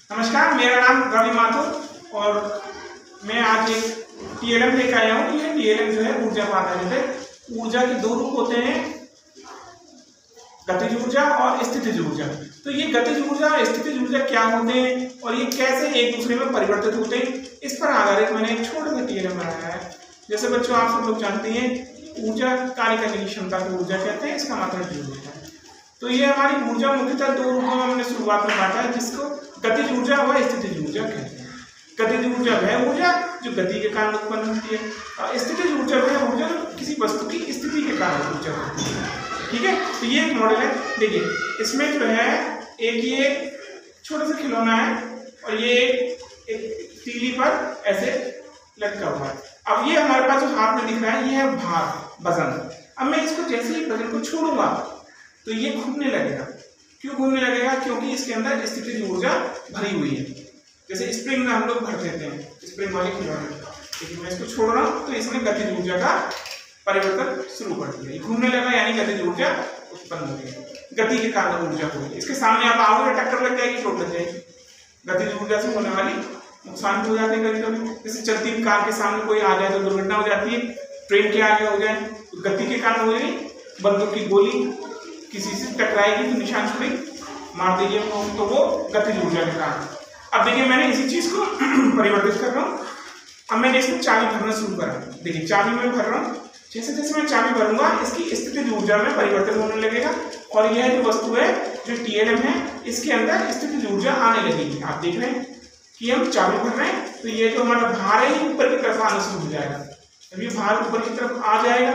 नमस्कार, मेरा नाम रवि माथुर और मैं आज एक टीएलएम लेकर आया हूँ। ये टीएलएम जो है ऊर्जा पर आधारित है। ऊर्जा के दो रूप होते हैं, गतिज ऊर्जा और स्थितिज ऊर्जा। तो ये गतिज ऊर्जा और स्थितिज ऊर्जा क्या होते हैं और ये कैसे एक दूसरे में परिवर्तित होते हैं, इस पर आधारित मैंने एक छोटा सा टीएलएम बनाया है। जैसे बच्चों आप सब लोग जानते हैं, ऊर्जा कार्य करने की क्षमता को ऊर्जा कहते हैं, इसका मतलब जो होता है। तो ये हमारी ऊर्जा मुख्यतः दो रूपों में हमने शुरुआत में बांटा है, जिसको गतिज ऊर्जा व स्थितिज ऊर्जा कहते हैं। गतिज ऊर्जा वह ऊर्जा जो गति के कारण उत्पन्न होती है और स्थितिज ऊर्जा वह ऊर्जा जो किसी वस्तु की स्थिति के कारण ऊर्जा होती है। ठीक है, तो ये एक मॉडल है। देखिए इसमें जो है एक ये छोटा सा खिलौना है और ये एक तीली पर ऐसे लटका हुआ है। अब ये हमारे पास जो हाथ में दिख रहा है ये है भार, वजन। अब मैं इसको जैसे ही वजन को छोड़ूंगा तो ये घूमने लगेगा। क्यों घूमने लगेगा? क्योंकि इसके अंदर स्थितिज ऊर्जा भरी हुई है। जैसे स्प्रिंग में हम लोग भर देते हैं, स्प्रिंग वाले खिलौने। लेकिन मैं इसको छोड़ रहा हूँ तो इसने गतिज ऊर्जा का परिवर्तन शुरू कर दिया। घूमने लगा यानी गतिज ऊर्जा उत्पन्न हो गई, गति के कारण ऊर्जा हो गई। इसके सामने आप आओगे टक्कर लग जाएगी, चोट लग जाएगी। गतिज ऊर्जा से होने वाली नुकसान भी हो जाते हैं कभी-कभी। जैसे चलती कार के सामने कोई आ जाए तो दुर्घटना हो जाती है, ट्रेन के आगे हो जाए तो गति के कारण हो जाएगी। बंदूक की गोली किसी से टकराएगी तो निशान छुड़ेगी, मार देगी तो वो गतिज ऊर्जा के कारण। अब देखिए मैंने इसी चीज को परिवर्तित कर रहा हूँ। अब मैंने इसमें चाबी भरना शुरू करा। देखिए चाबी में भर रहा हूँ, जैसे जैसे मैं चाबी भरूंगा इसकी स्थितिज ऊर्जा में परिवर्तन होने लगेगा और यह जो वस्तु है जो टीएलएम है इसके अंदर स्थितिज ऊर्जा आने लगेगी। आप देख रहे हैं कि हम चाबी भर रहे हैं तो ये जो हमारा भार है ये ऊपर की तरफ आना शुरू हो जाएगा। जब ये भार ऊपर की तरफ आ जाएगा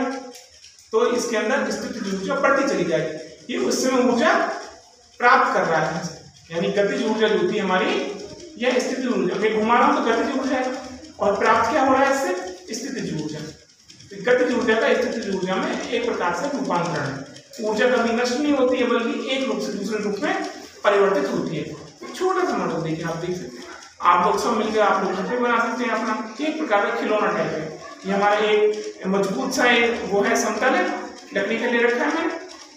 तो इसके अंदर स्थितिज ऊर्जा बढ़ती चली जाएगी। ये उस समय ऊर्जा प्राप्त कर रहा है, यानी गतिज ऊर्जा जो होती है हमारी, यह स्थितिज ऊर्जा। मैं घुमा रहा हूं तो गतिज ऊर्जा है और प्राप्त क्या हो रहा है इससे? स्थितिज ऊर्जा। तो गतिज ऊर्जा का स्थितिज ऊर्जा में एक प्रकार से रूपांतरण है। ऊर्जा कभी नष्ट नहीं होती है बल्कि एक रूप से दूसरे रूप में परिवर्तित होती है। एक छोटा सा मॉडल देखिए, आप देख सकते हैं। आप लोग सब मिलकर आप लोग घर पे बना सकते हैं अपना, एक प्रकार का खिलौना टाइप है। ये हमारा एक मजबूत सा वो है, समतल है, लकड़ी का ले रखा है मैंने।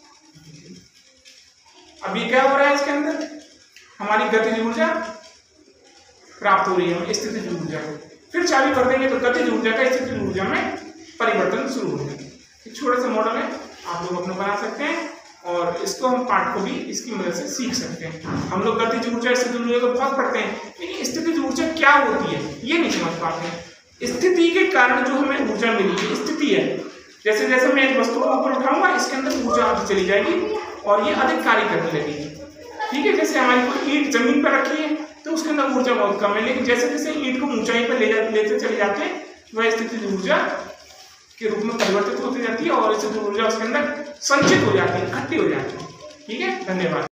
अभी क्या हो रहा है इसके अंदर? हमारी गतिज ऊर्जा प्राप्त हो रही है, स्थितिज ऊर्जा। फिर चाबी भर देंगे तो गतिज ऊर्जा का स्थितिज ऊर्जा में परिवर्तन शुरू हो जाएगा। छोटा सा मॉडल है, आप लोग अपना बना सकते हैं और इसको हम पाठ को भी इसकी मदद से सीख सकते हैं। हम लोग गतिज ऊर्जा स्थितिज ऊर्जा को बहुत पढ़ते हैं, लेकिन स्थितिज ऊर्जा क्या होती है ये नहीं समझ पाते हैं। स्थिति के कारण जो हमें ऊर्जा मिली है स्थिति है। जैसे जैसे मैं एक वस्तु को ऊपर उठाऊंगा इसके अंदर ऊर्जा आगे चली जाएगी और ये अधिक कार्य करने लगेगी। ठीक है, जैसे हमारी कोई ईंट जमीन पर रखी है तो उसके अंदर ऊर्जा बहुत कम है, लेकिन जैसे जैसे ईंट को ऊंचाई पर लेते चले जाते हैं वह स्थितिज ऊर्जा के रूप में परिवर्तित होती जाती है और स्थितिज ऊर्जा उसके अंदर संचित हो जाती है, इकट्ठी हो जाती है। ठीक है, धन्यवाद।